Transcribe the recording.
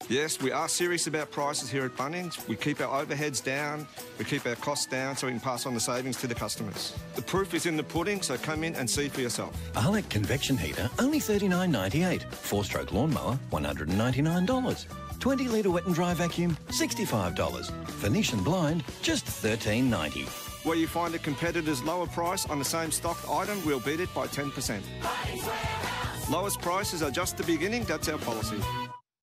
Yes, we are serious about prices here at Bunnings. We keep our overheads down, we keep our costs down so we can pass on the savings to the customers. The proof is in the pudding, so come in and see for yourself. Arlec convection heater, only $39.98. 4-stroke lawnmower, $199. 20-litre wet and dry vacuum, $65. Venetian blind, just $13.90. Where you find a competitor's lower price on the same stocked item, we'll beat it by 10%. Lowest prices are just the beginning, that's our policy.